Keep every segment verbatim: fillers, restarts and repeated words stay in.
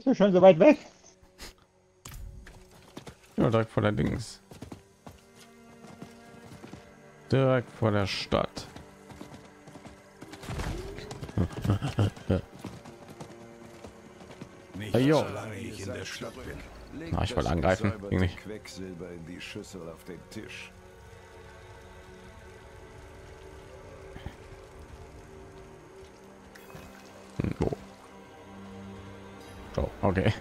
du schon so weit weg? Ja, direkt vor der Dings. Direkt vor der Stadt. Nicht Hey, yo. solange ich in der Stadt bin. Na, ich wollte angreifen, ging nicht. Quecksilber in die Schüssel auf den Tisch. Oh. Oh, okay.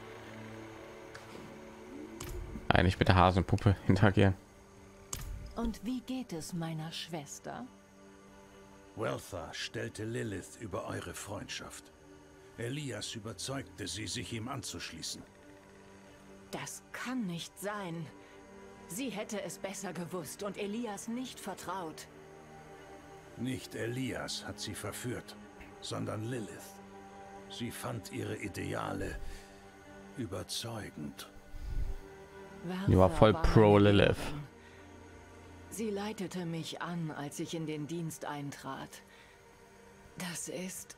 Eigentlich mit der Hasenpuppe interagieren. Und wie geht es meiner Schwester? Weltha stellte Lilith über eure Freundschaft. Elias überzeugte sie, sich ihm anzuschließen. Das kann nicht sein. Sie hätte es besser gewusst und Elias nicht vertraut. Nicht Elias hat sie verführt, sondern Lilith. Sie fand ihre Ideale überzeugend. Die war voll pro Lilith. Sie leitete mich an, als ich in den Dienst eintrat. Das ist...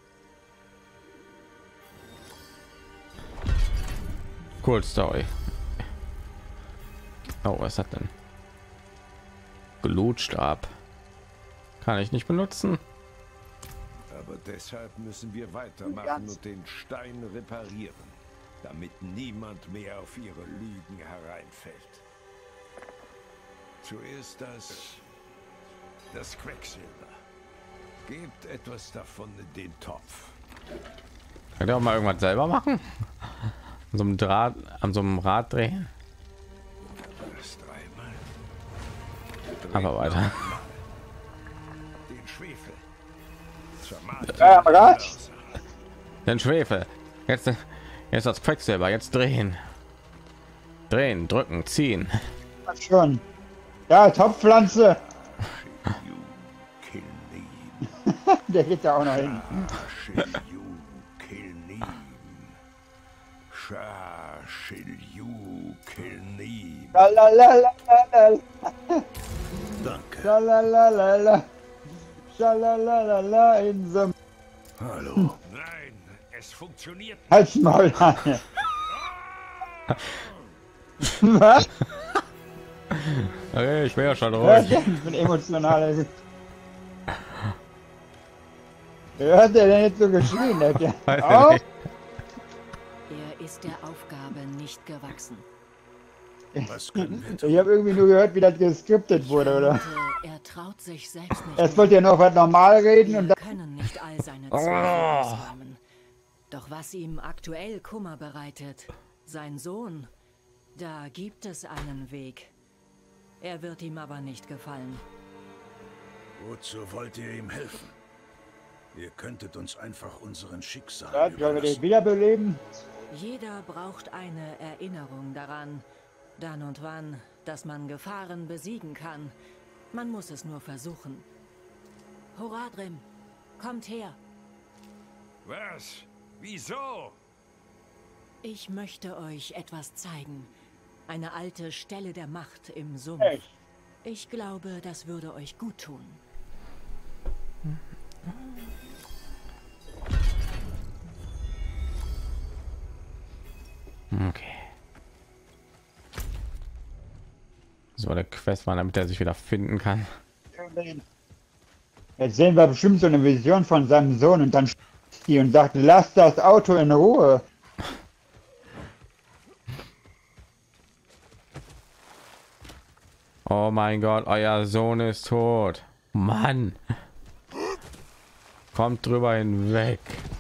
Cool Story. Oh, was hat denn? Glutstab. Kann ich nicht benutzen. Aber deshalb müssen wir weitermachen und den Stein reparieren, damit niemand mehr auf ihre Lügen hereinfällt. Zuerst das... das Quecksilber. Gebt etwas davon in den Topf. Könnt ihr auch mal irgendwas selber machen? An so einem Draht, an so einem Rad drehen. Das dreimal. Aber weiter. Den Schwefel. Zermahlt Ja, aber das. Den Schwefel. Jetzt, jetzt das Quecksilber. Jetzt drehen. Drehen, drücken, ziehen. Was schon? Ja, Topfpflanze. Der geht da auch noch hin. Schalalala. Danke. Schalalala. Schalalala in so Hallo. Nein, es funktioniert. Halt's Maul. Was? Okay, ich wäre ja schon Hört ruhig. ihr? Ich bin emotional. Wer hat der denn jetzt so geschrien? Der hat Weiß ich auch? nicht. Er ist der Aufgabe nicht gewachsen. Was können wir tun? Ich habe irgendwie nur gehört, wie das geskriptet wurde, oder? Vermute, er traut sich selbst nicht. Erst wollte er noch was normal reden und Wir dann... können nicht all seine Zweifel ausräumen. Doch was ihm aktuell Kummer bereitet, sein Sohn, da gibt es einen Weg. Er wird ihm aber nicht gefallen. Wozu wollt ihr ihm helfen? Ihr könntet uns einfach unseren Schicksal Ja, sollen wir den überlassen. wiederbeleben? Jeder braucht eine Erinnerung daran, dann und wann, dass man Gefahren besiegen kann. Man muss es nur versuchen. Horadrim, kommt her. Was? Wieso? Ich möchte euch etwas zeigen. Eine alte Stelle der Macht im Sumpf. Echt? Ich glaube, das würde euch gut tun. Okay. So, der Quest war, damit er sich wieder finden kann. Jetzt sehen wir bestimmt so eine Vision von seinem Sohn und dann sch- die und sagt, lass das Auto in Ruhe. Oh mein Gott, euer Sohn ist tot. Mann. Kommt drüber hinweg.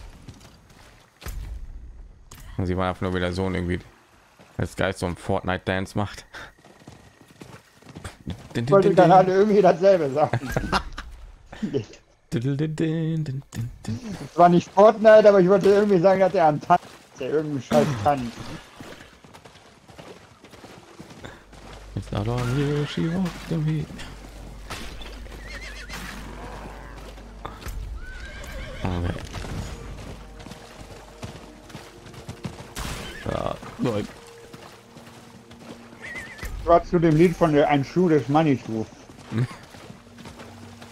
Und sie war einfach nur, wie der Sohn irgendwie als Geist so ein Fortnite Dance macht. Ich wollte dann alle irgendwie dasselbe sagen. Es war nicht Fortnite, aber ich wollte irgendwie sagen, dass er am Tanz, der irgendeinen Scheiß kann. It's not on you, she walked to me. Okay. Ja, nein. War zu dem Lied von der Ein Schuh des Manitou.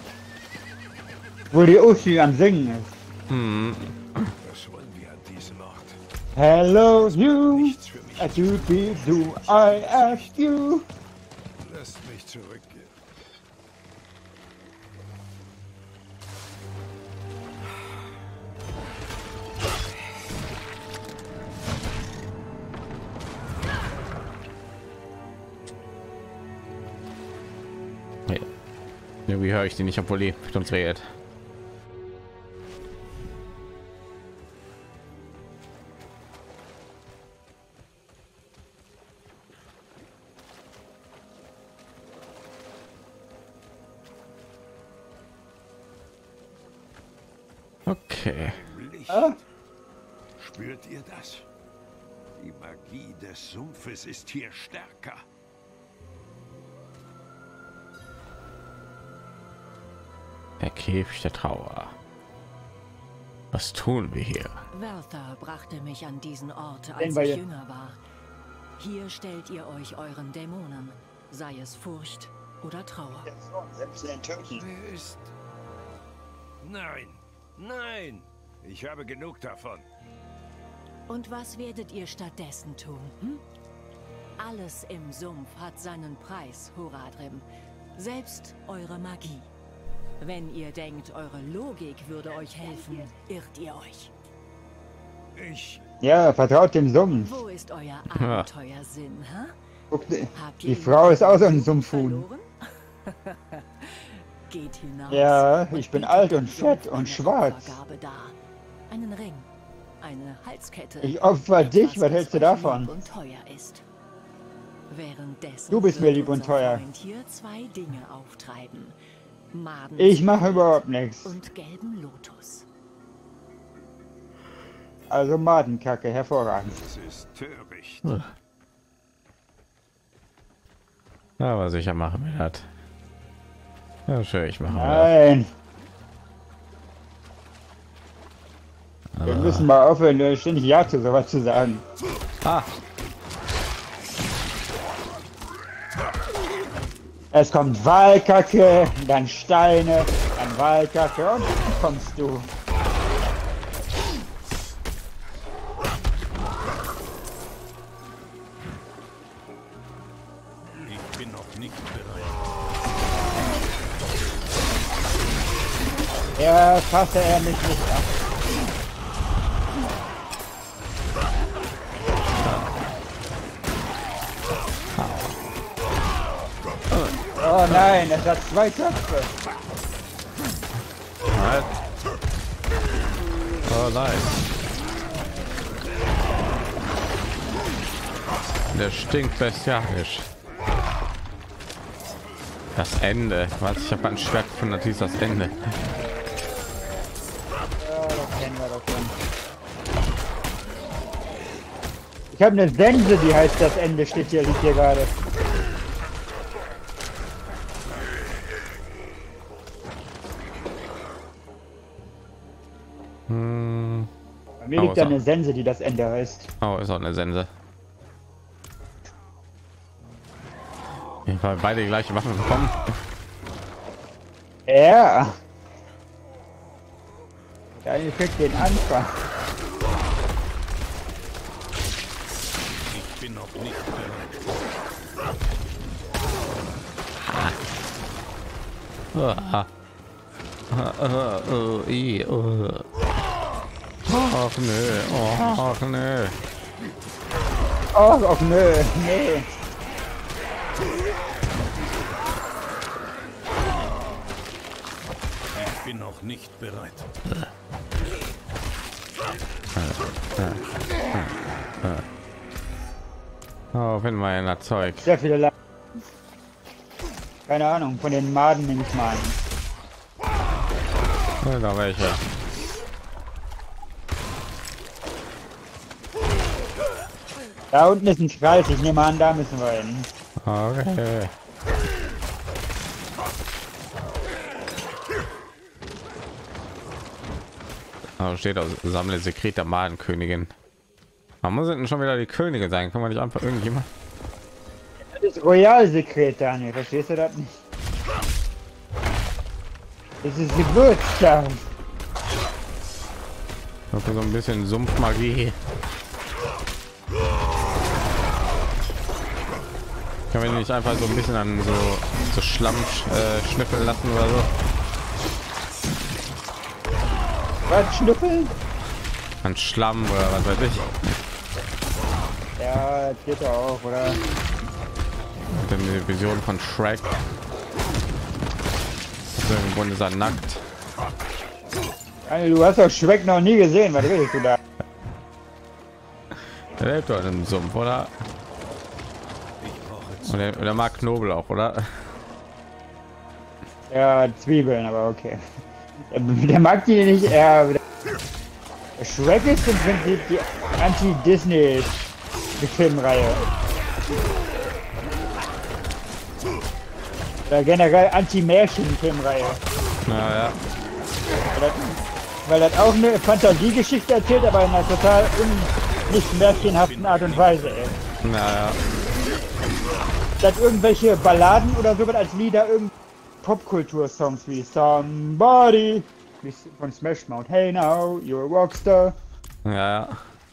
Wo die Uschi am Singen ist. Hm. Was wollen wir an diesem Ort? Hello, you. Nichts für mich. A do be do I ask you. Lasst mich zurückgehen. Nee. Irgendwie höre ich die nicht, obwohl die mit uns redet. Okay. Licht. Ah. Spürt ihr das? Die Magie des Sumpfes ist hier stärker. Der Käfig der Trauer. Was tun wir hier? Werther brachte mich an diesen Ort, Den als wir ich hier- jünger war. Hier stellt ihr euch euren Dämonen, sei es Furcht oder Trauer. Selbst den Türken. Wer ist... Nein, nein! Ich habe genug davon. Und was werdet ihr stattdessen tun? Hm? Alles im Sumpf hat seinen Preis, Horadrim. Selbst eure Magie. Wenn ihr denkt, eure Logik würde euch helfen, irrt ihr euch. Ich... Ja, vertraut dem Sumpf. Wo ist euer Abenteuersinn, hä? Guck, die, Habt die ihr Frau ist auch so ein den Sumpfhuhn. verloren? Geht hinaus. Ja, und ich bin bietet alt dem und Sumpf fett und eine schwarz. Opfergabe dar. Einen Ring, eine Halskette. Ich opfer dich, etwas, was hältst du euch davon? lieb und teuer ist. Währenddessen Du bist mir wird lieb und unser teuer. Freund hier zwei Dinge auftreiben. Madens Ich mache überhaupt nichts. und gelben Lotus. Also Madenkacke, hervorragend. Das ist töricht. Aber sicher machen wir das. Ja, schön, ich mache das. Nein. Wir müssen mal aufhören, ständig Ja zu sowas zu sagen. Ah, Es kommt Walkacke, dann Steine, dann Walkacke und dann kommst du. Ich bin noch nicht bereit. Ja, fasse er mich nicht ab. Oh nein, es hat zwei Köpfe. halt. Oh nein. Der stinkt bestialisch. Das Ende. Was, ich habe ein Schwert gefunden, das hieß das Ende. Ja, das kennen wir doch schon. Ich habe eine Sense, die heißt das Ende, steht hier, liegt hier gerade. Hm. Bei mir Oh, liegt da so. eine Sense, die das Ende heißt. Oh, ist auch eine Sense. Weil beide die gleiche Waffe bekommen. Ja. Der eine kriegt den Anfang. Ich bin noch nicht bereit. Ah. Ah, ah, oh, i, oh. Ach nö, oh, ach nö. Oh, oh nö, nee. Ich bin noch nicht bereit. Oh, wenn mal ein Zeug. Sehr viele La Keine Ahnung, von den Maden nehme ich mal an. Da welche. Da unten ist ein Kreis, ich nehme an, da müssen wir hin. Okay. Aber steht auch, sammle Sekret der Madenkönigin. Man muss denn schon wieder die Könige sein? Kann man nicht einfach irgendjemand? Das ist Royalsekret, Daniel, verstehst du das nicht? Das ist Geburtstag. So ein bisschen Sumpfmagie. Kann man nicht einfach so ein bisschen an so, so Schlamm äh, schnüffeln lassen oder so? Was, schnüffeln? An Schlamm oder was weiß ich. Ja, das geht doch auch, oder? Die Vision von Shrek. Also im Grunde ist er nackt. Also, du hast doch Schreck noch nie gesehen, was redest du da? Der lebt doch im Sumpf, oder? Und der, der mag Knoblauch, oder? Ja, Zwiebeln, aber okay. Der mag die nicht, er... Shrek ist im Prinzip die Anti-Disney-Filmreihe. Oder generell Anti-Märchen-Filmreihe. Naja. Weil das, weil das auch eine Fantasiegeschichte erzählt, aber in einer total un, nicht märchenhaften Art und Weise. Ey. Naja. Statt irgendwelche Balladen oder so wird als Lieder irgend Popkultur-Songs wie Somebody wie von Smash Mouth. Hey now, you're a Rockstar. Ja, ja.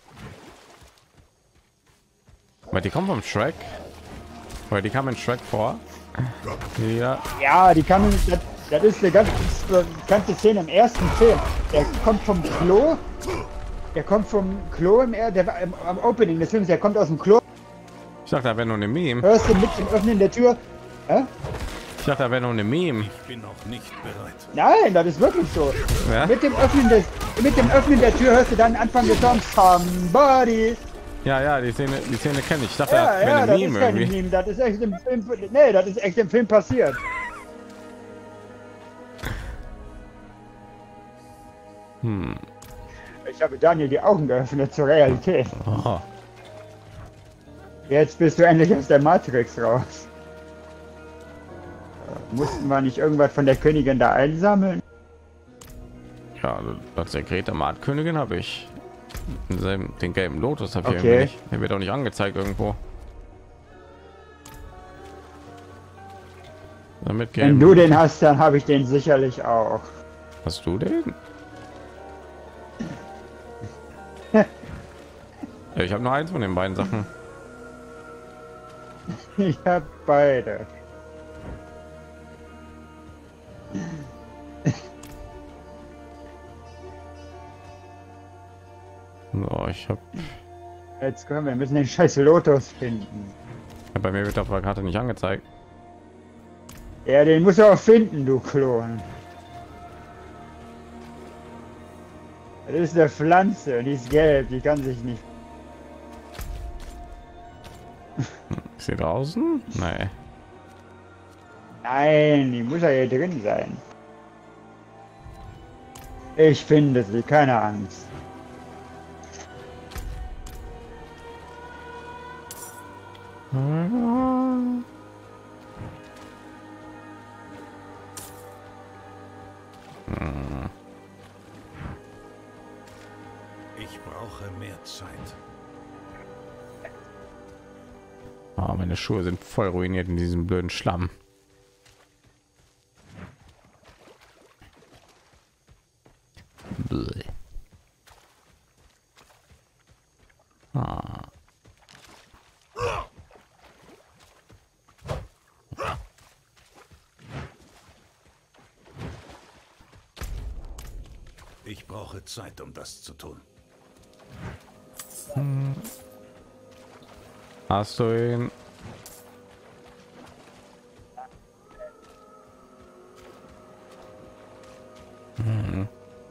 Aber die kommen vom Shrek. Weil die kamen in Shrek vor. Ja. Ja, die kann das, das ist eine ganz ganze Szene im ersten Film. Der kommt vom Klo. Der kommt vom Klo im er der war im, am Opening des Films. Der kommt aus dem Klo. Ich dachte, da wäre nur eine Meme. Hörst du mit dem Öffnen der Tür? Hä? Ich dachte, da wäre nur eine Meme. Ich bin noch nicht bereit. Nein, das ist wirklich so. Ja? Mit dem Öffnen des mit dem Öffnen der Tür hörst du dann Anfang des Songs Somebody. Ja, ja, die Szene, die Szene kenne ich. Ich dachte, Ja, das wäre ja, eine das Meme ist keine irgendwie. Meme, das ist echt im Film. Nee, das ist echt im Film passiert. Hm. Ich habe Daniel die Augen geöffnet zur Realität. Oh. Jetzt bist du endlich aus der Matrix raus. Mussten wir nicht irgendwas von der Königin da einsammeln? Ja, das Sekret der Martkönigin habe ich. Den, den gelben Lotus habe ich Okay. irgendwie nicht. Der wird auch nicht angezeigt irgendwo. Damit Wenn gelben. du den hast, dann habe ich den sicherlich auch. Hast du den? Ja, ich habe nur eins von den beiden Sachen. Ich habe beide. So, ich habe Jetzt kommen wir, müssen den scheiß Lotus finden. bei mir wird auf der Karte nicht angezeigt. Ja, den musst du auch finden, du Klon. Das ist eine Pflanze und die ist gelb, die kann sich nicht. Ist sie draußen? Nee. Nein, die muss ja hier drin sein. Ich finde sie, keine Angst. Ich brauche mehr Zeit. Ah, meine Schuhe sind voll ruiniert in diesem blöden Schlamm. Bläh. Ah. Ich brauche Zeit, um das zu tun. Hast du ihn? Hm.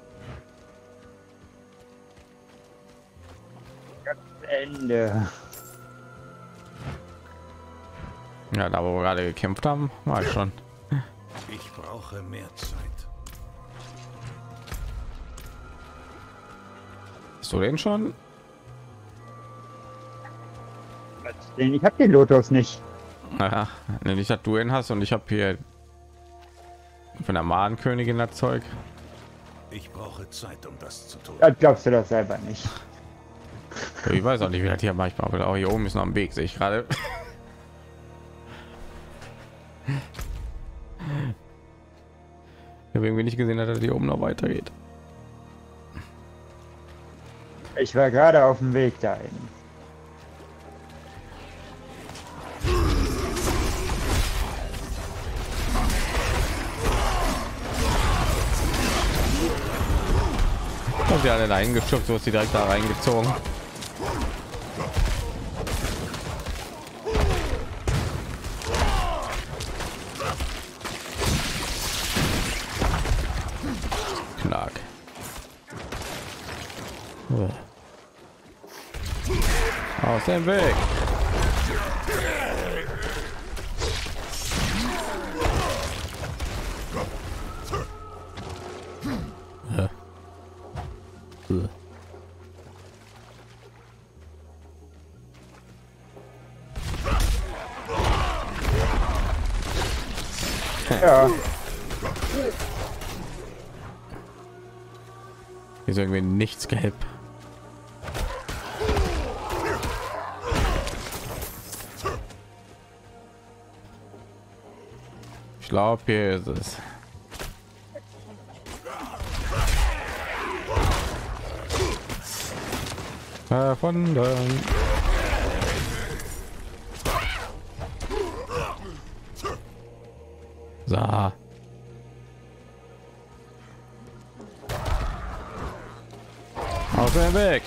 Ende. Ja, da wo wir gerade gekämpft haben, war ich schon. Ich brauche mehr Zeit. Hast du den schon? Ich hab den Lotus nicht. Naja, nicht, dass du ihn hast und ich habe hier von der Mahnkönigin das Zeug. Ich brauche Zeit, um das zu tun. Das glaubst du doch selber nicht. Ich weiß auch nicht, wie das hier manchmal, aber auch hier oben ist noch am Weg, sehe ich gerade. Ich habe irgendwie nicht gesehen, dass er hier oben noch weitergeht. Ich war gerade auf dem Weg dahin. Und sie alle dahin geschubst, so ist sie direkt da reingezogen. Knack. Aus dem Weg. Ja. Hier ist irgendwie nichts gelb. Ich glaube, hier ist es. Von so. Auf den Weg.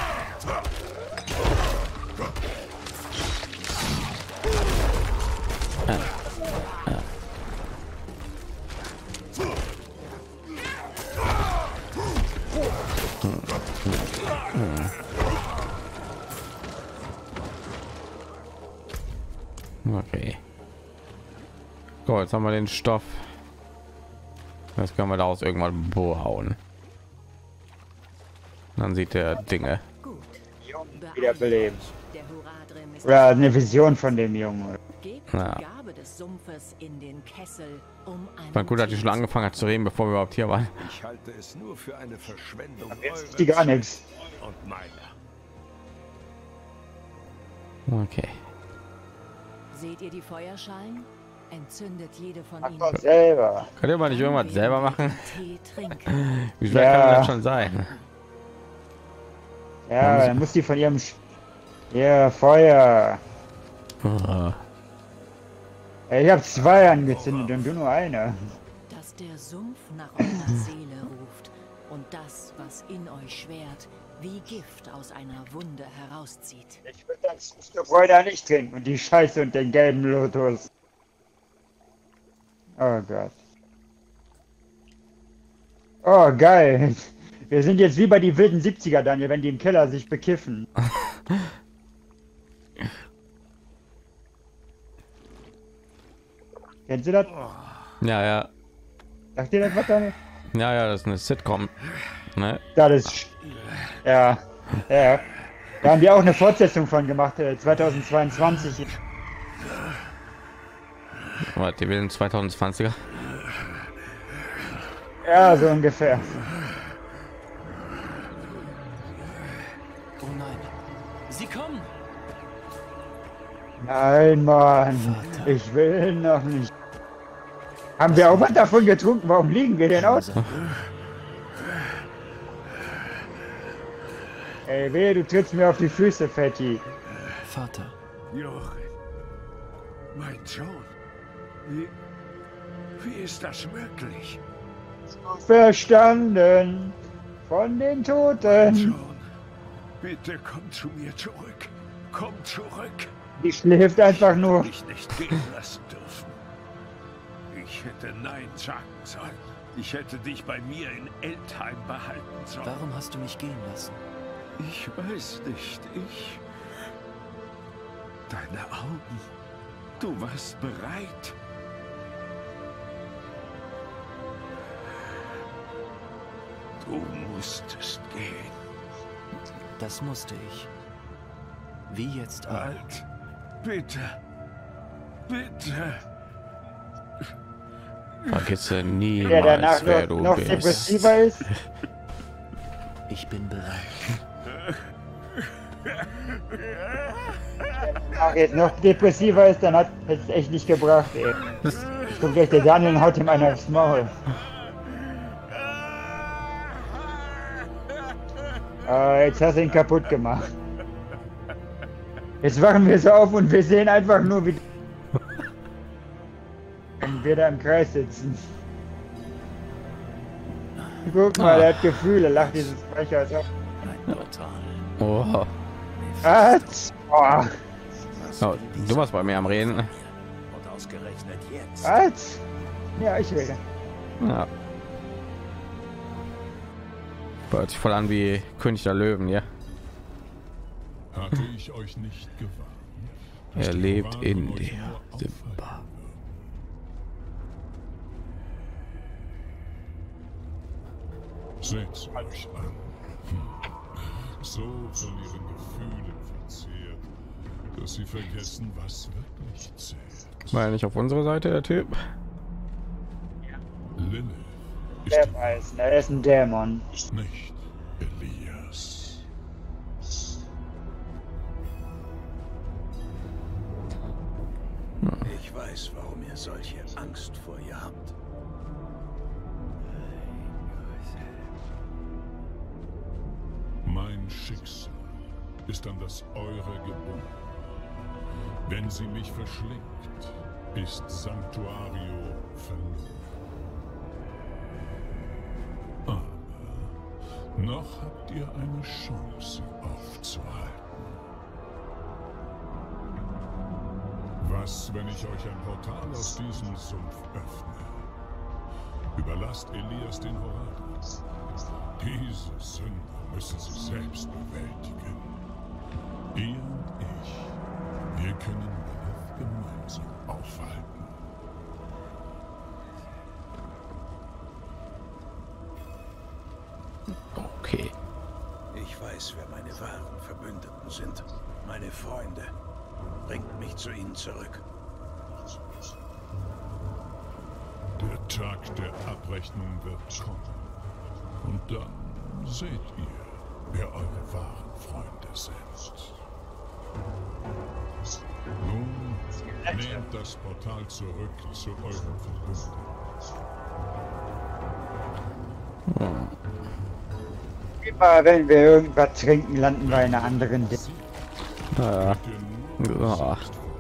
Okay. So, jetzt haben wir den Stoff. Das kann man daraus irgendwann hauen. Dann sieht der Dinge. Wiederbelebt. Oder eine Vision von dem Jungen. Ja. Gabe des Sumpfes in den Kessel, um War gut, dass ich schon angefangen hat zu reden, bevor wir überhaupt hier waren. Ich halte es nur für eine Verschwendung. Jetzt ist die gar nichts. Und meiner. Okay. Seht ihr die Feuerschalen? Entzündet jede von Mach ihnen. doch selber. Könnt ihr mal nicht irgendwas selber machen? Tee trinken. Wie schwer Ja. kann das schon sein? Ja, dann muss die von ihrem Sch ja, Feuer. Oh. Ich habe zwei angezündet und du nur eine. Dass der Sumpf nach eurer Seele ruft und das, was in euch schwert, wie Gift aus einer Wunde herauszieht. Ich würde das Gebäude nicht trinken und die Scheiße und den gelben Lotus. Oh Gott. Oh geil. Wir sind jetzt wie bei die wilden siebziger, Daniel, wenn die im Keller sich bekiffen. Kennst du das? Ja, ja. Sagt ihr das was, Daniel? Ja, ja, das ist eine Sitcom. Ne? Das ist... Ja. Ja. Da haben wir auch eine Fortsetzung von gemacht, äh, zweitausendzweiundzwanzig. Warte, die wilden zweitausendzwanziger. Ja, so ungefähr. Oh nein. Sie kommen. Nein, Mann. Ich will noch nicht. Haben wir auch was davon getrunken? Warum liegen wir denn aus? Ey, weh, du trittst mir auf die Füße, Fetti. Vater. Jochen, mein Sohn, wie, wie ist das möglich? Verstanden von den Toten. Sohn, bitte komm zu mir zurück. Komm zurück. Die schläft einfach nur. Ich nicht gehen lassen dürfen. Ich hätte Nein sagen sollen. Ich hätte dich bei mir in Eltheim behalten sollen. Warum hast du mich gehen lassen? Ich weiß nicht, ich... Deine Augen. Du warst bereit. Du musstest gehen. Das musste ich. Wie jetzt auch. Halt. Bitte. Bitte. Vergesse Der niemals, danach wer noch, du noch bist. depressiver ist. Ich bin bereit. Ach, jetzt noch depressiver ist, dann hat es echt nicht gebracht, ey. Ich guck gleich, der Daniel haut ihm einer aufs Maul. Ah, jetzt hast du ihn kaputt gemacht. Jetzt wachen wir so auf und wir sehen einfach nur, wie wenn wir da im Kreis sitzen. Guck mal, er hat Gefühle, lacht dieses Sprecher. Also. Ein Portal. Oh. Was? Oh. Oh, du warst bei mir am Reden. Und ausgerechnet jetzt. Was? Ja, ich rede. Ja. Hört sich voll an wie König der Löwen, ja. Hatte ich euch nicht gewarnt? dass Er die lebt Horaden in euch dir, nur aufhalten Simba. Seht's euch an. Hm. So von ihren Gefühlen verzehrt, dass sie vergessen, was wirklich zählt. War er nicht auf unserer Seite, der Typ? Lilith ist Der weiß, er ist ein Dämon. nicht Elias. Ich weiß, warum ihr solche Angst vor ihr habt. Mein Schicksal ist an das eure gebunden. Wenn sie mich verschlingt, ist Sanctuario verloren. Aber noch habt ihr eine Chance aufzuhalten. Was, wenn ich euch ein Portal aus diesem Sumpf öffne? Überlasst Elias den Horaden. Diese Sünde müssen sie selbst bewältigen. Ihr und ich, wir können Lilith gemeinsam aufhalten. Okay. Ich weiß, wer meine wahren Verbündeten sind. Meine Freunde. Bringt mich zu ihnen zurück. Der Tag der Abrechnung wird kommen. Und dann seht ihr, wer eure wahren Freunde sind. Nun, nehmt das Portal zurück zu euren Verbündeten. Immer wenn wir irgendwas trinken, landen wir in einer anderen Di Ja. Oh.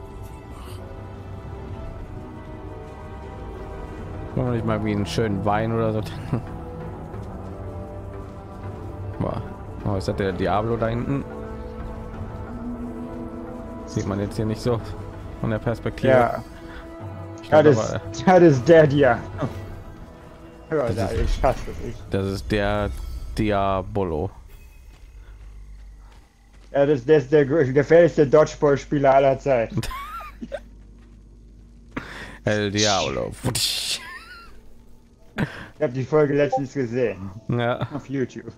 Wollen wir nicht mal wie einen schönen Wein oder so? Boah. Oh, ist das der Diablo da hinten? Sieht man jetzt hier nicht so von der Perspektive. Ja, Ich das glaub, ist, aber, das ist der Dia. Ja, Das da, ist- ich hasse das. Ich, das ist der Diabolo. ja, das, das ist der grö- gefährlichste Dodgeball-Spieler aller Zeiten. El Diablo. Ich habe die Folge letztens gesehen. Ja. Auf YouTube.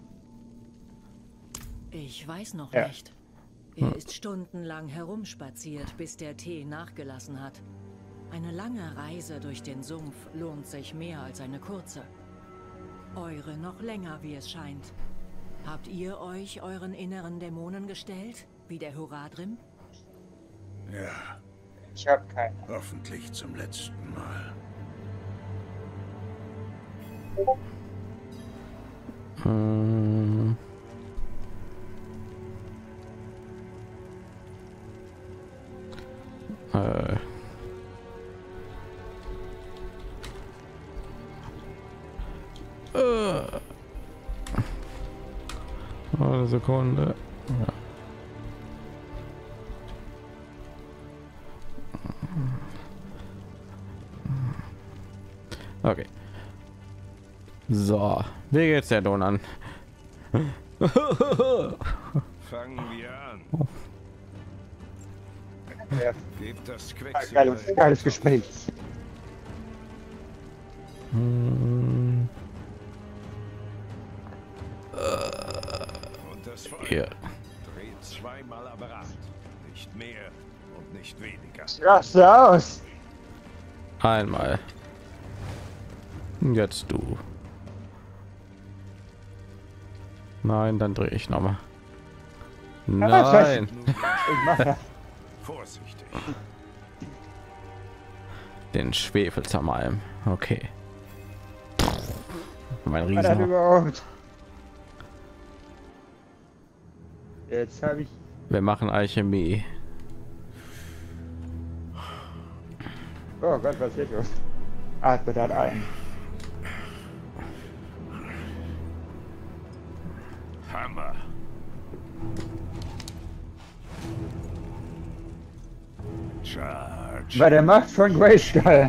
Ich weiß noch Ja. nicht. Er ist stundenlang herumspaziert, bis der Tee nachgelassen hat. Eine lange Reise durch den Sumpf lohnt sich mehr als eine kurze. Eure noch länger, wie es scheint. Habt ihr euch euren inneren Dämonen gestellt, wie der Horadrim? Ja, Ich habe keine. hoffentlich zum letzten Mal. Hm. Äh. Äh. Eine Sekunde. Ja. Okay. So, wie geht's der Don an? Fangen wir an. Ja, Gebt das geiles, Quecksilber. geiles Gespräch. Hm, Und das Feuer. Hier. Dreht zweimal aber acht. Nicht mehr und nicht weniger. Raste aus! Einmal. Jetzt du. Nein, dann drehe ich noch mal. Nein, Ich mache Vorsichtig. den Schwefel zermalmen. Okay. Mein Was hat Riesen. überhaupt? Jetzt habe ich. Wir machen Alchemie. Oh Gott, was ist los? Atme das ein. Charge. Bei der Macht von Grayskull.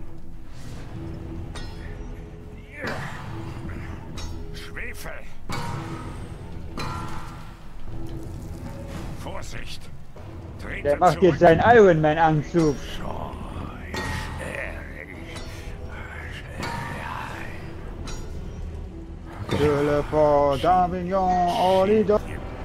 Schwefel. Vorsicht. Trete Der macht zurück. jetzt seinen Iron Man Anzug. Teleport, Davignon, Olido.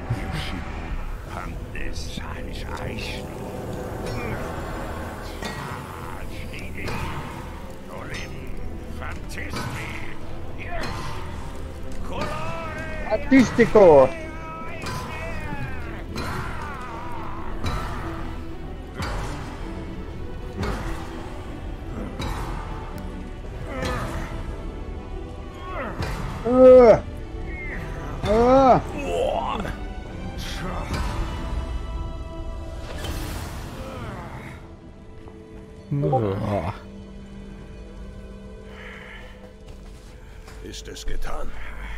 Artistico. Uh. Uh. Oh. Ist es getan?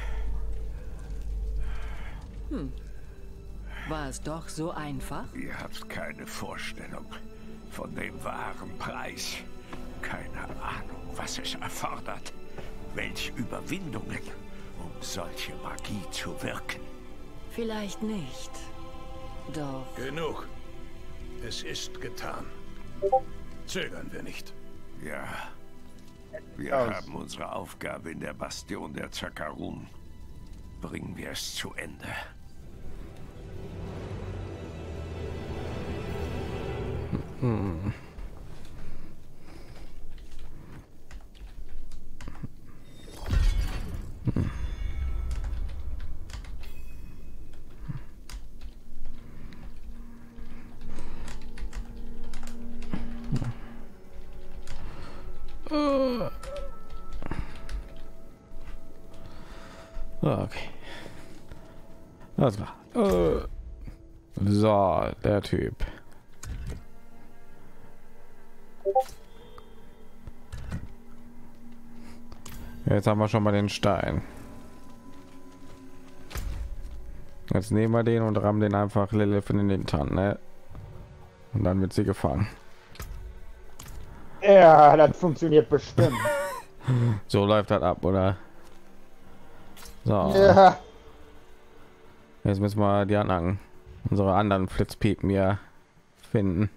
War es doch so einfach? Ihr habt keine Vorstellung von dem wahren Preis. Keine Ahnung, was es erfordert. Welch Überwindungen, um solche Magie zu wirken. Vielleicht nicht. Doch Genug. Es ist getan. Zögern wir nicht. Ja, wir Aus. haben unsere Aufgabe in der Bastion der Zakarun. Bringen wir es zu Ende. Hm. Äh. Okay. Alles klar. Äh. So, der Typ. Jetzt haben wir schon mal den Stein. Jetzt nehmen wir den und rammen den einfach Lilith in den Tann, ne? Und dann wird sie gefangen. Ja, das funktioniert bestimmt. So läuft das ab, oder? So. Ja. Jetzt müssen wir die anderen, unsere anderen Flitzpiepen hier finden.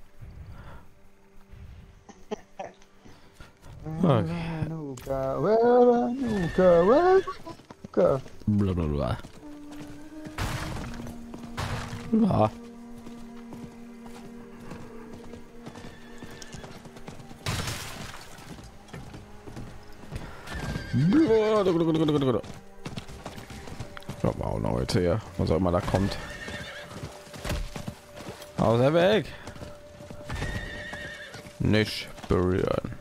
Okay. Veronica, Veronica, Veronica. Blablabla. Ja. Kommt mal auch noch heute hier, was auch immer da kommt. Aus der Weg. Nicht berühren.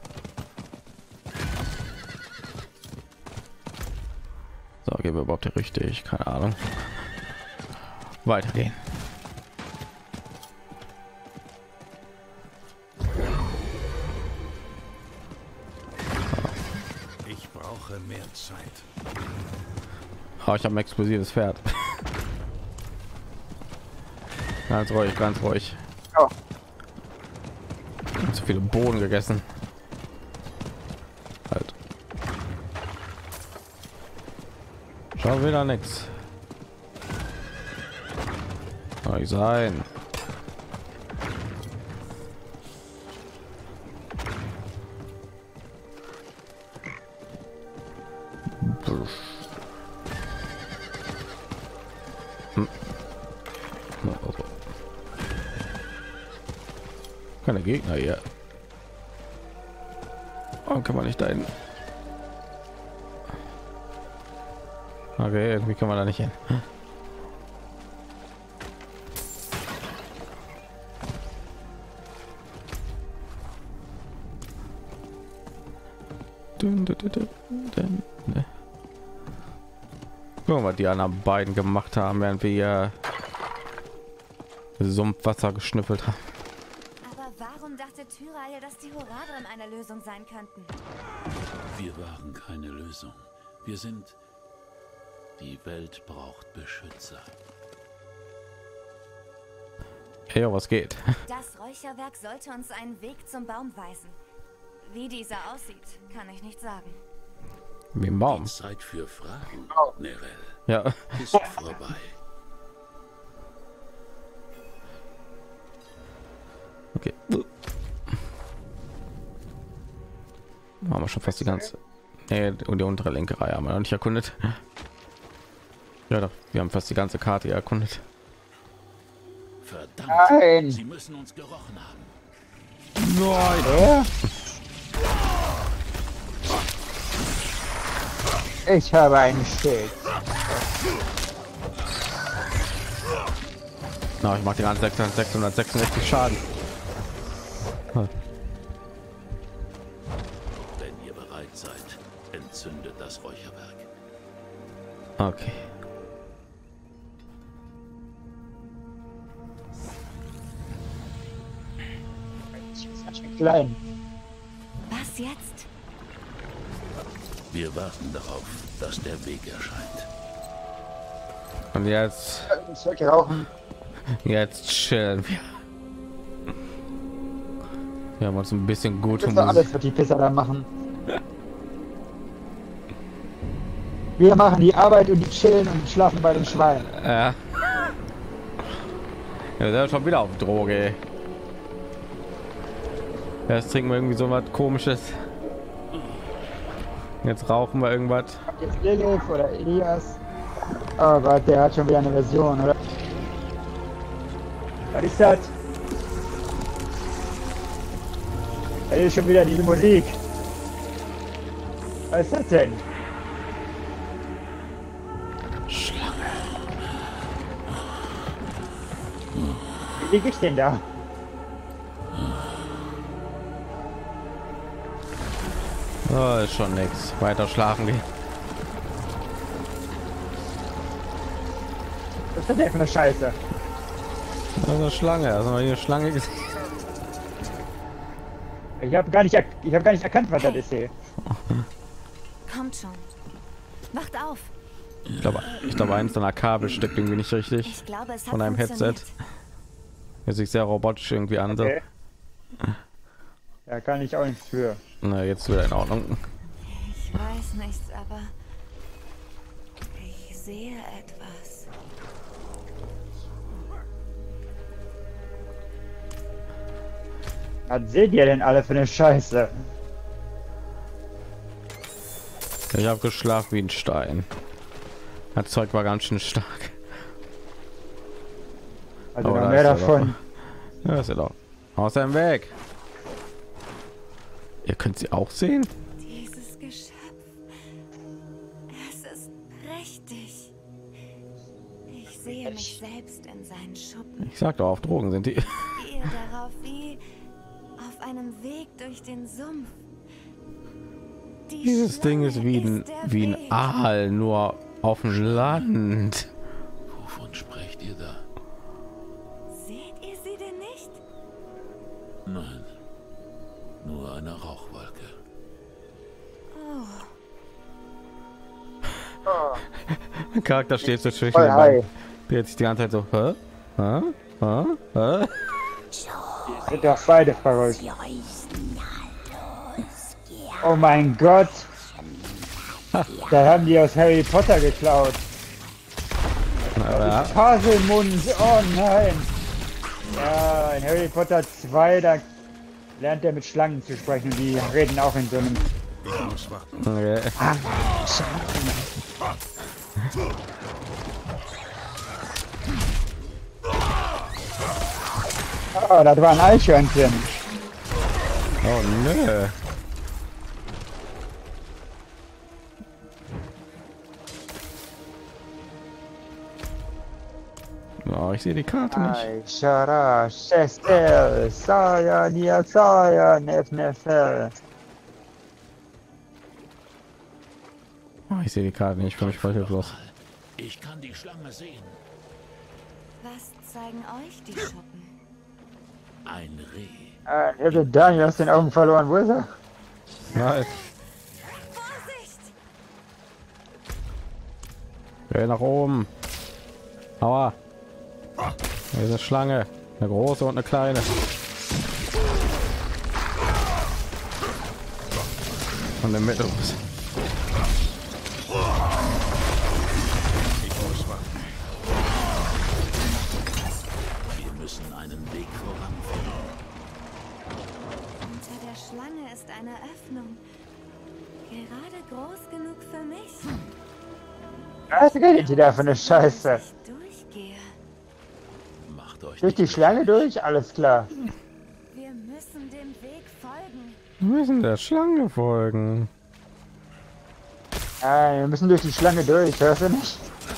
So, gehen wir überhaupt richtig? Keine Ahnung. Weitergehen. Ich brauche mehr Zeit. Oh, ich habe ein explosives Pferd. Ganz ruhig, ganz ruhig. Oh. Zu viele Bohnen gegessen. Halt. Schau wieder nichts. Soll ich sein. Hm. Keine Gegner hier. Warum kann man nicht dahin? Okay, irgendwie kann man da nicht hin. Dun, dun, dun, dun, dun, ne. Gucken, was die anderen beiden gemacht haben, während wir Sumpfwasser geschnüffelt haben. Aber warum dachte Tyrael, dass die Horadrim eine Lösung sein könnten? Wir waren keine Lösung. Wir sind... Die Welt braucht Beschützer. Hey, was geht? Das Räucherwerk sollte uns einen Weg zum Baum weisen. Wie dieser aussieht, kann ich nicht sagen. Wie ein Baum. Die Zeit für Fragen, Nerel, Ja. ist vorbei. Okay. Haben wir schon fast die ganze. Nee, und die untere linke Reihe haben wir noch nicht erkundet. Ja, doch. Wir haben fast die ganze Karte hier erkundet. Verdammt, Nein. Sie müssen uns gerochen haben. Ja? Ich habe ein Schild. Na, ich mache die ganze sechshundertsechsundsechzig Schaden. Hm. Wenn ihr bereit seid, entzündet das Räucherwerk. Okay. Klein. Was jetzt? Wir warten darauf, dass der Weg erscheint. Und jetzt, Ich will rauchen. jetzt chillen wir. Wir haben uns ein bisschen gut Das und ist doch alles, was die Pisser da machen. Wir machen die Arbeit und die chillen und schlafen bei den Schweinen. Ja. Ja, der ist schon wieder auf Droge. Ey. Jetzt trinken wir irgendwie so was Komisches. Jetzt rauchen wir irgendwas. Jetzt Lilith oder Elias. Oh Gott, der hat schon wieder eine Version, oder? Was ist das? Das ist schon wieder diese Musik. Was ist das denn? Wie liege ich denn da? Oh, ist schon nichts. Weiter schlafen gehen. Was ist das denn für eine Scheiße? Also Schlange, also hier Schlange gesehen. Ich habe gar nicht, er- ich habe gar nicht erkannt, was das ist hier. Kommt schon. Wacht auf. Ich glaube, ich glaube, eins deiner Kabel steckt irgendwie nicht richtig Ich glaube, es hat von einem Headset. funktioniert. Hört sich sehr robotisch irgendwie an. So. Okay. Da kann ich auch nichts für. Na, jetzt wieder in Ordnung. Ich weiß nichts, aber ich sehe etwas. Was seht ihr denn alle für eine Scheiße? Ich habe geschlafen wie ein Stein. Das Zeug war ganz schön stark. Also Oh, noch da mehr ist er davon. Ja, ist ja doch. Aus dem Weg. Ihr könnt sie auch sehen. Dieses Geschöpf. Es ist prächtig. Ich sehe mich selbst in seinen Schuppen. Ich sag doch, auf Drogen sind die. Gehe darauf wie auf einem Weg durch den Sumpf. Die Dieses Ding ist wie Schlange ein, der wie ein Weg. Aal, nur auf dem Land. Wovon sprecht ihr da? Seht ihr sie denn nicht? Nein, nur eine Rauchwolke. Oh, Mein Charakter steht so zwischen Voll den high. beiden. Der jetzt die ganze Zeit so, hä? Hä? Hä? Hä? Sind doch beide verrückt. Oh mein Gott. Da haben die aus Harry Potter geklaut. Ja. Haselmund, oh nein. Ja, in Harry Potter zwei, da lernt er mit Schlangen zu sprechen. Die reden auch in so einem... Okay. Oh, das war ein Eichhörnchen. Oh nö. Oh, ich sehe die Karte nicht. Eichara, Chestel, Saya, Nia, Saya, Nef, Nefel. Oh, ich sehe die Karte nicht. Ich fühle mich voll hilflos. Ich kann die Schlange sehen. was zeigen euch die Schuppen? Ein Reh. Ah, ich hab Daniel aus den Augen verloren. Wo ist er? Nein. Vorsicht! Geh nach oben. Aua. Diese Schlange. Eine große und eine kleine. Und in der Mitte. Wir müssen einen Weg voranfinden. Unter der Schlange ist eine Öffnung. Gerade groß genug für mich. Was redet ihr da für eine Scheiße? Ich durchgehe. Macht euch Durch die nicht Schlange durch? Alles klar. Wir müssen dem Weg folgen. Wir müssen der Schlange folgen. Nein, wir müssen durch die Schlange durch, hörst du nicht?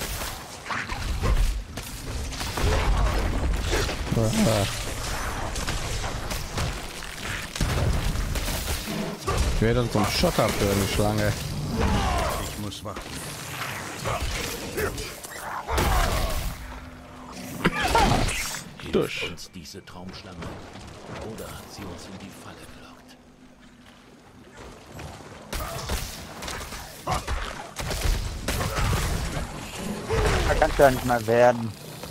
Ich werde zum Schotter für eine Schlange. Ich muss warten. Durch. Hilft uns diese Traumschlange oder hat sie uns in die Falle gelockt? Da kannst du ja nicht mal werden.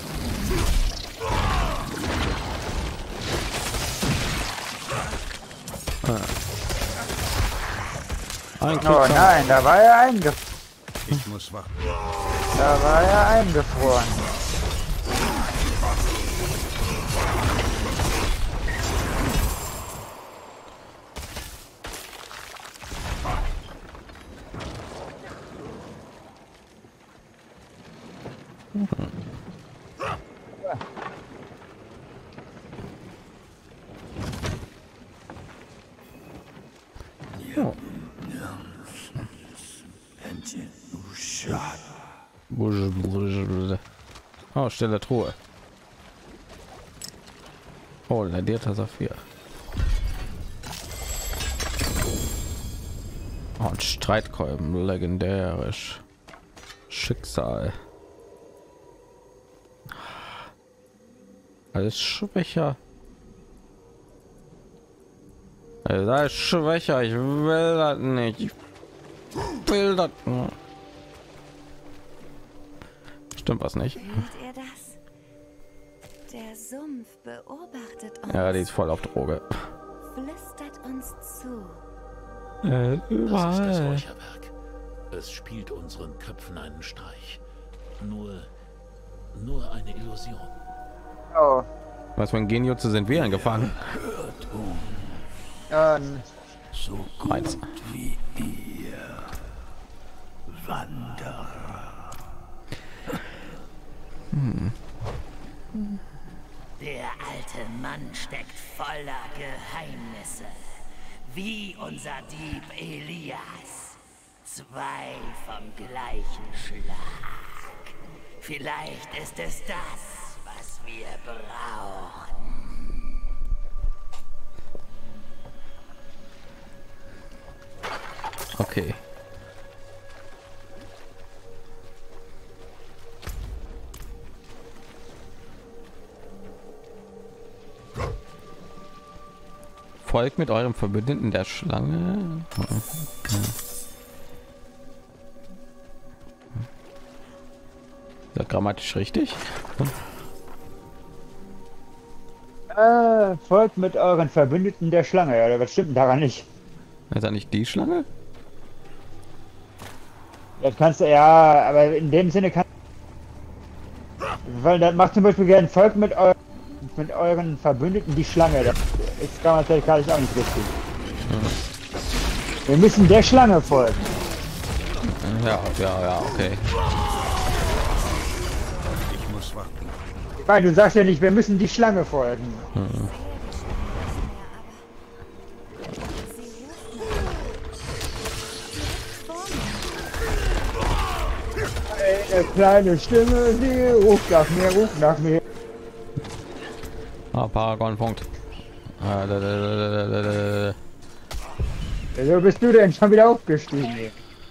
Ein Klick Oh von- nein, da war er eingefroren. Ich muss warten. Da war er eingefroren. Oh. Oh, stille Truhe. Oh, ladierter Saphir. Oh, ein Streitkolben, legendärisch. Schicksal. Alles schwächer. Alles schwächer. Ich will das nicht. Ich will das. Stimmt was nicht? Hört ihr das? Der Sumpf beobachtet uns. Ja, die ist voll auf Droge. Flüstert uns zu. Äh, Das ist das überall. Räucherwerk. Es spielt unseren Köpfen einen Streich. Nur, nur eine Illusion. Oh. Was für ein Genio zu sind wir angefangen? Ähm, So gut Meins. wie ihr Wanderer. Der alte Mann steckt voller Geheimnisse. Wie unser Dieb Elias. Zwei vom gleichen Schlag. Vielleicht ist es das, was wir brauchen. Okay. Folgt mit eurem Verbündeten der Schlange. Ist das grammatisch richtig? äh, folgt mit euren Verbündeten der Schlange. Ja, was stimmt daran nicht? Ist das nicht die Schlange? Das kannst du, ja, aber in dem Sinne kann. Weil das macht zum Beispiel gern folgt mit, eu mit euren Verbündeten die Schlange. Das ist grammatikalisch auch nicht richtig. Wir müssen der Schlange folgen. Ja, ja, ja, okay. Ich muss warten. Weil du sagst ja nicht, wir müssen die Schlange folgen. Eine kleine Stimme, sie ruft nach mir, ruft nach mir. Ah, Paragon Punkt. Ah, da, da, da, da, da, da. Wieso bist du denn schon wieder aufgestiegen?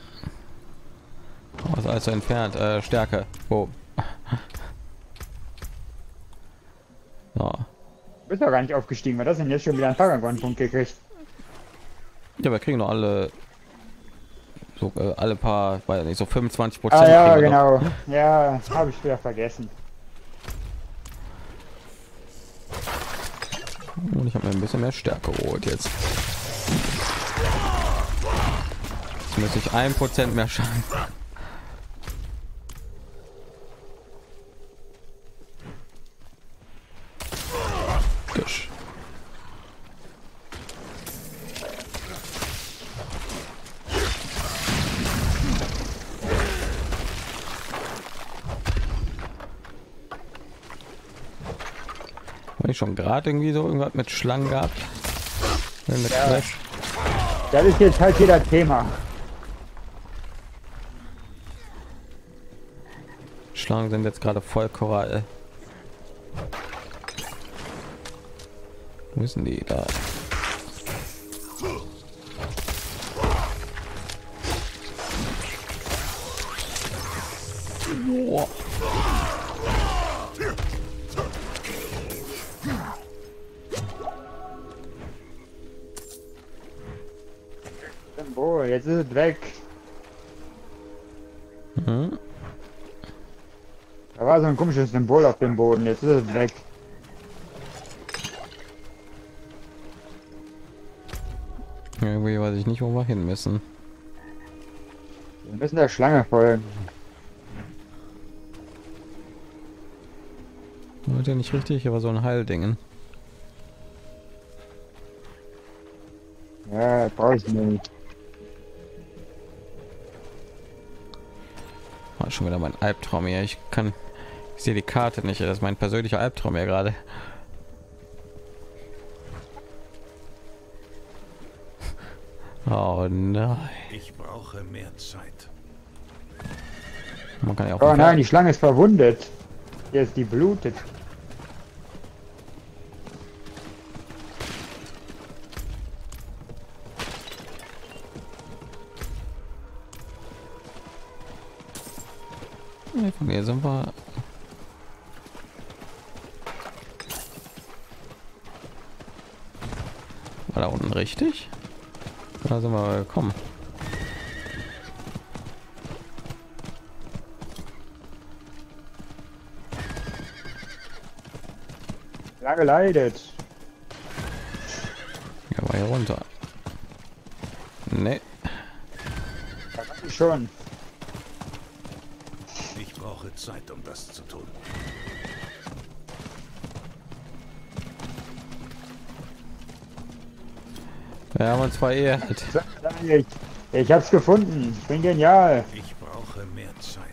Was also entfernt? Äh, Stärke. Wo? So. Du bist doch gar nicht aufgestiegen, weil das denn jetzt schon wieder ein Paragon-Punkt gekriegt. Ja, wir kriegen noch alle so äh, alle paar, weil nicht so fünfundzwanzig Prozent. Ah ja, genau. Ja, habe ich wieder vergessen. Und ich habe mir ein bisschen mehr Stärke geholt jetzt. Jetzt muss ich ein Prozent mehr Schaden. Gusch. Ich schon gerade irgendwie so irgendwas mit Schlangen gehabt. Mit ja. Das ist jetzt halt wieder Thema. Schlangen sind jetzt gerade voll Korall. Wo sind die da? Boah. Oh, jetzt ist es weg. Mhm. Da war so ein komisches Symbol auf dem Boden, jetzt ist es weg. Irgendwie weiß ich nicht, wo wir hin müssen. Wir müssen der Schlange folgen. Heute nicht richtig, aber so ein Heildingen. Ja, brauche ich nicht. War schon wieder mein Albtraum hier. Ich kann, ich sehe die Karte nicht. Das ist mein persönlicher Albtraum ja gerade. Oh nein. Ich brauche mehr Zeit. Man kann ja auch. Oh nein, die Schlange ist verwundet. Jetzt die blutet. Von mir sind wir. War da unten richtig? Da sind wir gekommen. Lange leidet. Ja, war hier runter. Nee. Da war ich schon. Ich brauche Zeit, um das zu tun. Wir haben uns verehrt. Ich, ich hab's gefunden. Ich bin genial. Ich brauche mehr Zeit.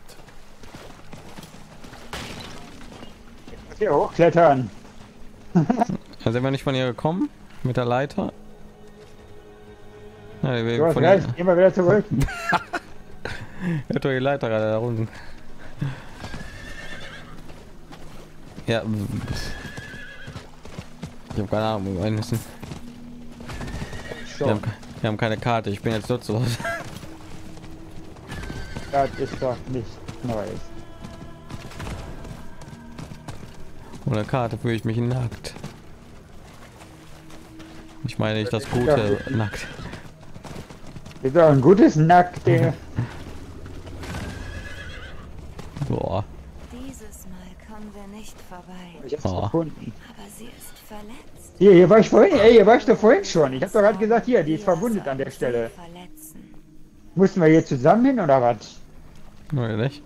Ich muss hier hochklettern. Da sind wir nicht von ihr gekommen mit der Leiter. Ja, wir Du hast von recht, gehen wir wieder zurück. Ja, die Leiter gerade da unten. Ja, ich habe keine Ahnung, wo wir müssen. Wir haben, wir haben keine Karte. Ich bin jetzt nutzlos. Das ist doch nichts Neues. Ohne Karte fühle ich mich nackt. Ich meine nicht das gute nackt. Ist doch ein gutes Nackt, der. Boah. Dieses Mal kommen wir nicht vorbei. Ich hab's Oh. gefunden. Aber sie ist verletzt. Hier, hier war ich vorhin, ey, hier war ich doch vorhin schon. Ich hab doch gerade gesagt, hier, die ist verwundet an der Stelle. Verletzen. Mussten wir hier zusammen hin oder was? Nein, nicht.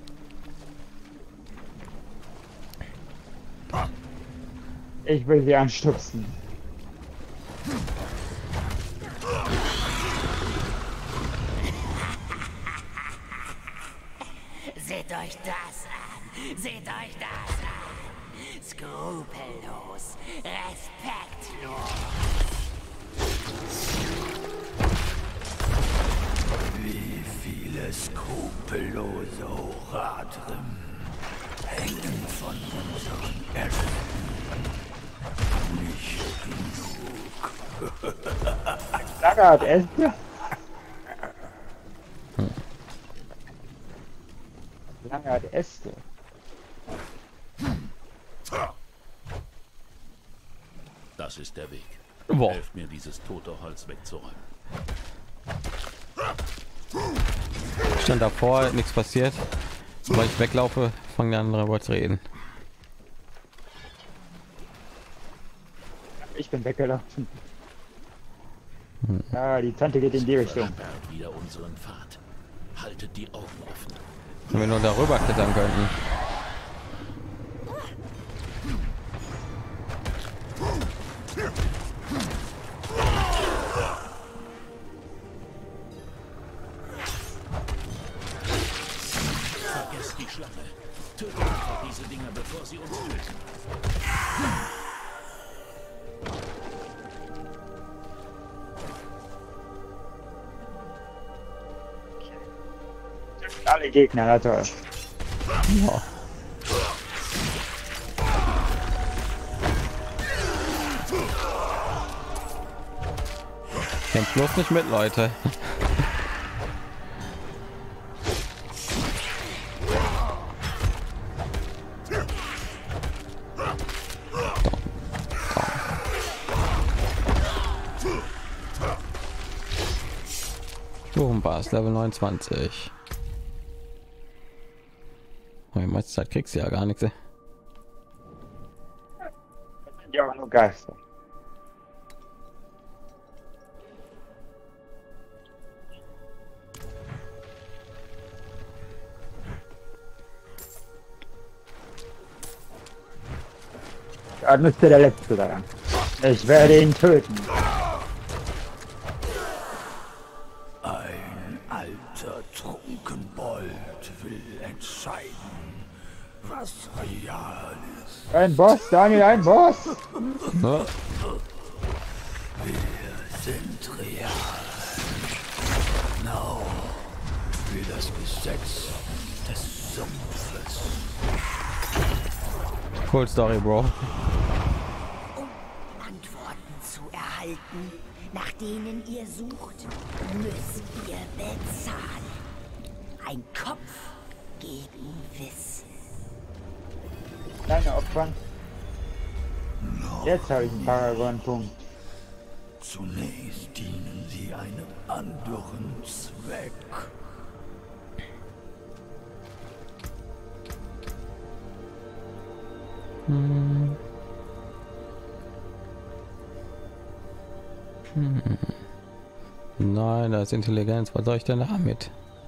Ich will sie anstupsen. Seht euch das an! Seht euch das an! Skrupellos, respektlos. Wie viele skrupellose Horadrim hängen von unseren Ästen. Nicht genug. Lange hat Äste. Lange hat Äste. Das ist der Weg. Boah. Helft mir, dieses tote Holz wegzuräumen. Ich stand davor, nichts passiert. Weil ich weglaufe, fangen die anderen über zu reden. Ich bin weggelaufen. Ja, die Tante geht in die Richtung. Wieder unseren Pfad. Haltet die Augen offen. Wenn wir nur darüber klettern könnten. Vergesst die Schlange. Tötet einfach diese Dinger, bevor sie uns töten. Alle Gegner, na toll. Ja. Kämpft bloß nicht mit, Leute. Sturmbass Level neunundzwanzig. Oh, die meiste Zeit kriegst du ja gar nichts. Ey. Ja, nur Geister. Da müsste der letzte sein. Ich werde ihn töten. Ein alter Trunkenbold will entscheiden, was real ist. Ein Boss, Daniel, ein Boss! Ja. Wir sind real. Genau wie das Gesetz des Sumpfes. Cool Story, Bro. Um Antworten zu erhalten, nach denen ihr sucht, müsst ihr bezahlen. Ein Kopf gegen Wissen. Kleine Opfern. Jetzt habe ich einen Paragon-Punkt. Zunächst dienen sie einem anderen Zweck. Hm. Hm. Nein, das ist Intelligenz. Was soll ich denn damit?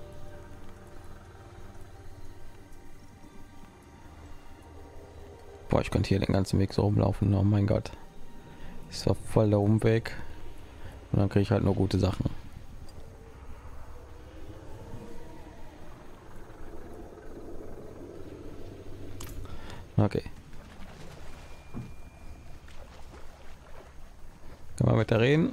Boah, ich könnte hier den ganzen Weg so rumlaufen. Oh mein Gott, ist doch voll der Umweg. Und dann kriege ich halt nur gute Sachen. Okay. Kann man mit der reden?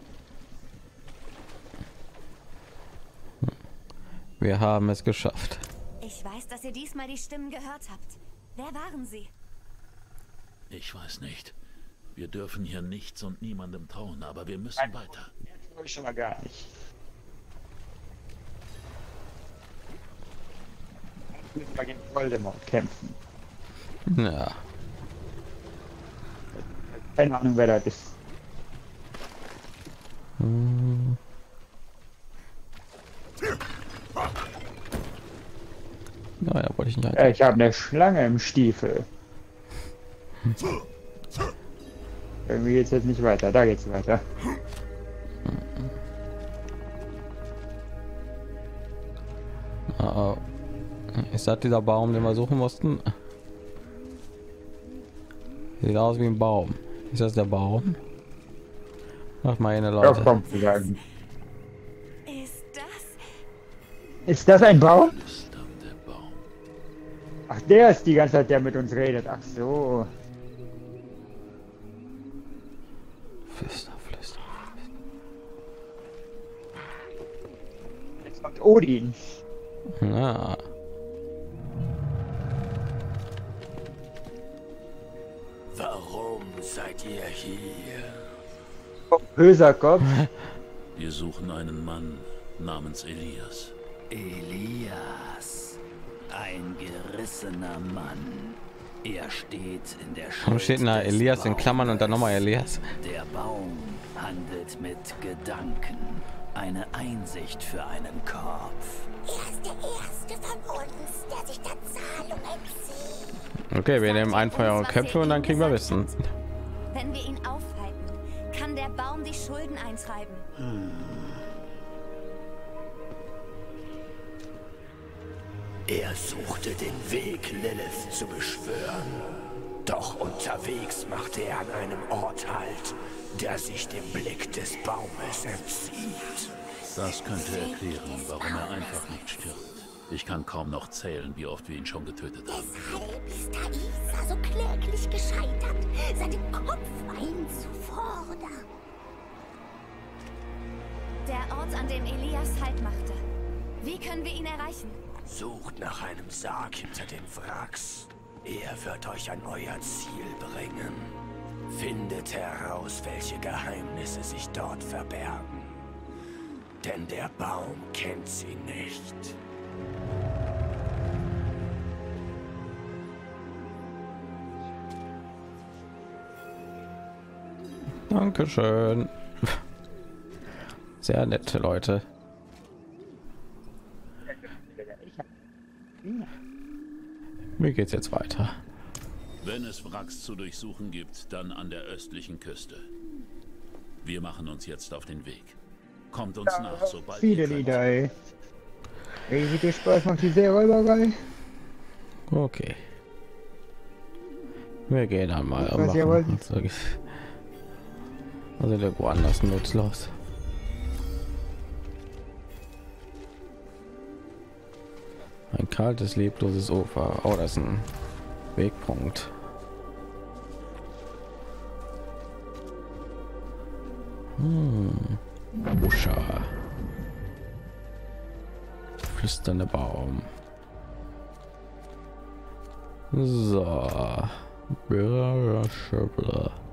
Wir haben es geschafft. Ich weiß, dass ihr diesmal die Stimmen gehört habt. Wer waren sie? Ich weiß nicht. Wir dürfen hier nichts und niemandem trauen, aber wir müssen Nein. weiter. Das habe ich schon mal gar nicht. Jetzt müssen wir gegen Voldemort kämpfen. Ja. Keine Ahnung, wer das ist. Hm. Naja, wollte ich nicht. Äh, Ich habe eine Schlange im Stiefel. Irgendwie geht's jetzt nicht weiter. Da geht's weiter. Oh. Ist das dieser Baum, den wir suchen mussten? Sieht aus wie ein Baum. Ist das der Baum? Mach mal eine Auf Leute. Baum zu sagen. Ist das? Ist das ein Baum? Flüstern der Baum. Ach, der ist die ganze Zeit, der mit uns redet. Ach so. Flüster, flüster. Jetzt kommt Odin. Ja. Warum seid ihr hier? Böser Kopf. Wir suchen einen Mann namens Elias. Elias, ein gerissener Mann. Er steht in der Warum steht denn da Schuld des Elias in Klammern und dann nochmal Baumes. Elias? Der Baum handelt mit Gedanken. Eine Einsicht für einen Kopf. Er ist der Erste von uns, der sich der Zahlung entzieht. Okay, wir nehmen einfach eure Köpfe und dann kriegen wir Wissen. Wenn wir ihn aufhalten, kann der Baum die Schulden eintreiben. Hm. Er suchte den Weg, Lilith zu beschwören. Doch unterwegs machte er an einem Ort Halt, der sich dem Blick des Baumes entzieht. Das könnte erklären, warum er einfach nicht stirbt. Ich kann kaum noch zählen, wie oft wir ihn schon getötet haben. Deshalb ist Taisa so kläglich gescheitert. Sein Kopf war ihm zu fordern. Der Ort, an dem Elias Halt machte. Wie können wir ihn erreichen? Sucht nach einem Sarg hinter den Wracks. Er wird euch an euer Ziel bringen. Findet heraus, welche Geheimnisse sich dort verbergen. Denn der Baum kennt sie nicht. Dankeschön. Sehr nette Leute. Wie geht's jetzt weiter? Wenn es Wracks zu durchsuchen gibt, dann an der östlichen Küste. Wir machen uns jetzt auf den Weg. Kommt uns Ja, nach, sobald viele ihr könnt. Lieder, ey. Wie viel Spaß macht die Seeräuberei? Okay. Wir gehen einmal. Was ihr wollt. Also der woanders nutzlos. Ein kaltes, lebloses Ufer. Oh, das ist ein Wegpunkt. Hm. Buscha. Flüsternde Baum. So. Bla, bla, bla.